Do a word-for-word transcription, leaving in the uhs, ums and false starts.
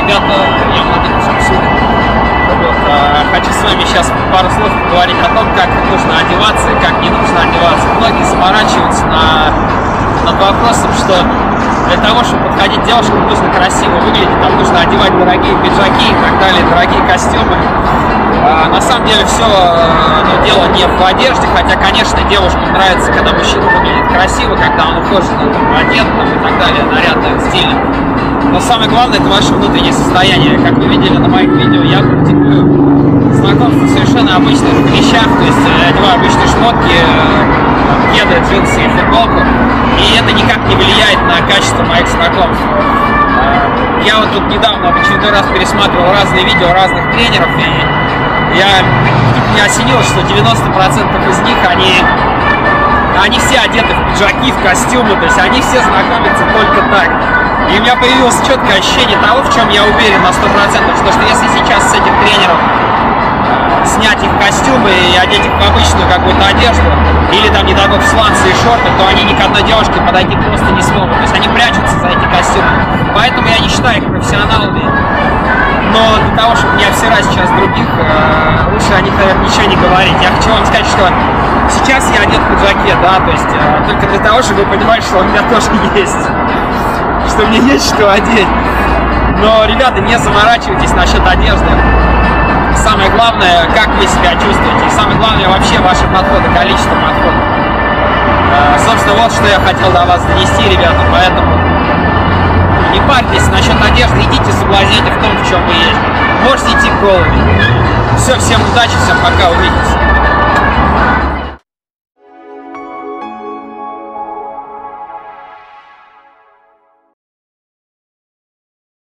ребята, я молодец, абсолютно. Вот, а, хочу с вами сейчас пару слов поговорить о том, как нужно одеваться и как не нужно одеваться. Многие заморачиваются на, над вопросом, что для того, чтобы подходить к девушкам, нужно красиво выглядеть, там нужно одевать дорогие пиджаки и так далее, дорогие костюмы. А, на самом деле все ну, дело не в одежде, хотя, конечно, девушкам нравится, когда мужчина выглядит красиво, когда он ухоженно одет там, и так далее, нарядно, стильно. Но самое главное — это ваше внутреннее состояние. Как вы видели на моих видео, я практикую знакомство в совершенно обычных вещах, то есть одеваю обычные шмотки, кеды, джинсы и футболку, и это никак не влияет на качество моих знакомств. Я вот тут недавно в очередной раз пересматривал разные видео разных тренеров, и я меня осенило, что девяносто процентов из них, они, они все одеты в пиджаки, в костюмы, то есть они все знакомятся только так. И у меня появилось четкое ощущение того, в чем я уверен на сто процентов, что, что если сейчас с этих тренеров снять их костюмы и одеть их в обычную какую-то одежду, или там, не дай бог, сланцы и шорты, то они ни к одной девушке подойти просто не смогут. То есть они прячутся за эти костюмы. Поэтому я не считаю их профессионалами. Но для того, чтобы не обсирать сейчас других, э, лучше о них, наверное, ничего не говорить. Я хочу вам сказать, что сейчас я одет в пиджаке, да, то есть э, только для того, чтобы вы понимали, что у меня тоже есть. Что мне есть что одеть. Но, ребята, не заморачивайтесь насчет одежды. Самое главное, как вы себя чувствуете. И самое главное, вообще ваши подходы, количество подходов. Э, собственно, вот что я хотел до вас донести, ребята. Поэтому не парьтесь насчет одежды, идите соблазните в том, в чем вы есть. Можете идти голыми. Все, всем удачи, всем пока, увидимся.